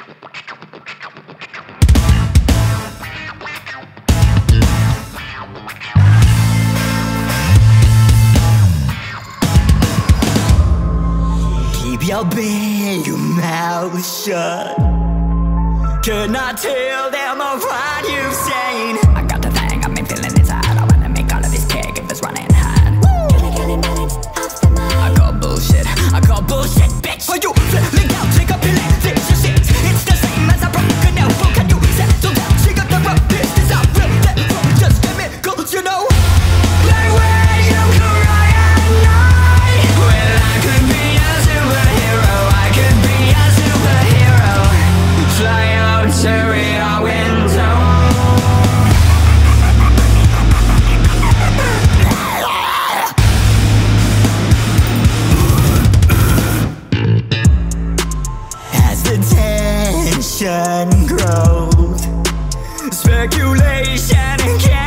Keep your big mouth shut. Cannot tell them of what you've seen. I got the thing, I've been feeling inside. I wanna make all of this cake if it's running hot. I call bullshit, bitch. For you, feeling out, take a pill and fix your shit. It's the same as a broken elbow. Can you settle down? She got the rough business out real. That wrong, just chemicals, you know. Like when you cry at night. Well, I could be a superhero. I could be a superhero. Fly out to your window. As the tension grows, speculation and